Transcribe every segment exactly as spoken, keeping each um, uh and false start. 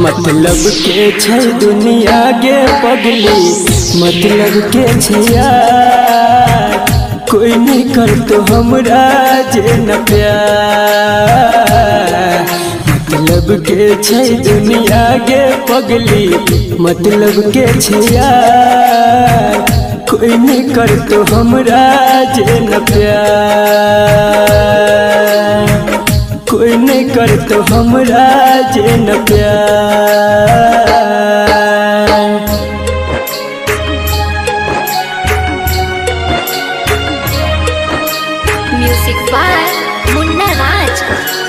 मतलब के छै दुनिया गे पगली, मतलब के छै यार, कोई नहीं कर तो हमरा जे न प्यार। मतलब के छै दुनिया गे पगली, मतलब के छै यार, कोई नहीं कर तो हमरा जे न प्यार, कोई नहीं कर तो हमरा जे न प्यार। Music by Munna Raj.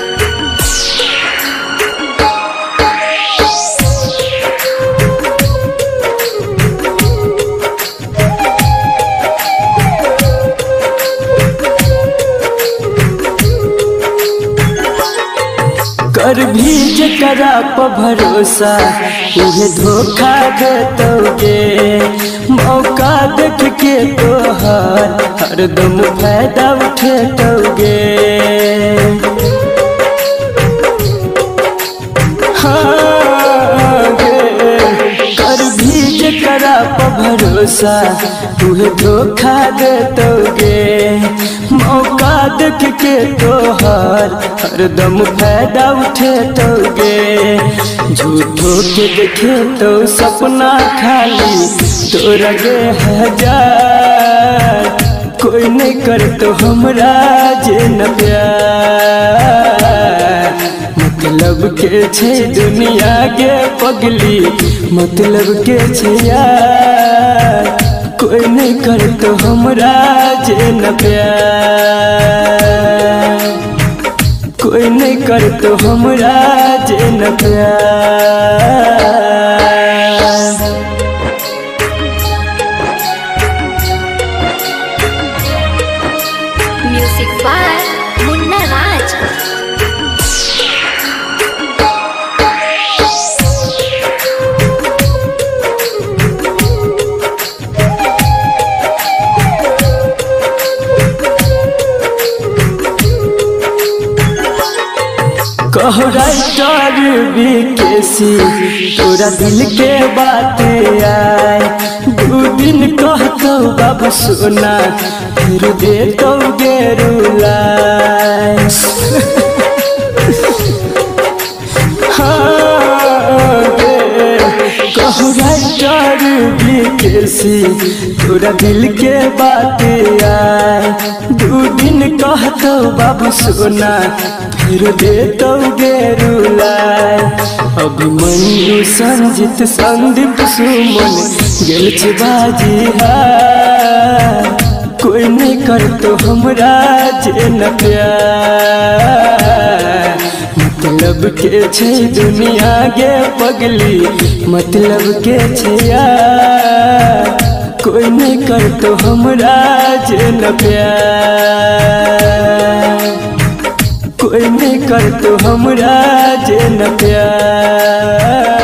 कर भी जकरा पर भरोसा उहे धोखा देतोगे, मौका देख के तोहर हरदम फायदा उठेतोगे। हाँ गे, कर भी जकरा पर भरोसा उहे धोखा देतोगे, मौका देख के तोहर हरदम फायदा उठेतोगे। झूठो के देखे तो सपना खाली तोरा गे हजार, कोई नहीं कर तो हमरा जे न प्यार। मतलब के छै दुनिया गे पगली, मतलब के छै यार, कोई नहीं कर तो हमरा जे न प्यार, कोई नहीं कर तो हमरा जे न प्यार। Music by Munna Raj. कहो राइटर बीकेसी तोरा दिल के बात आए, दू दिन कहतो बाबू सोना फिर दे तो गेरुलाए। हाँ गे, कहो राइटर बीकेसी तोरा दिल के बात आए, दू दिन कहतो बाबू सोना फिर दे तो गेरुलाए। अभिमन्यु संजित संदीप सुमन गेल छै बाजी हार, कोई नहीं कर तो हमरा जे न प्यार। मतलब के छै दुनिया गे पगली, मतलब के छै यार, कोई नहीं कर तो हमरा जे न प्यार, कोई नहीं कर तो हमरा जे न प्यार।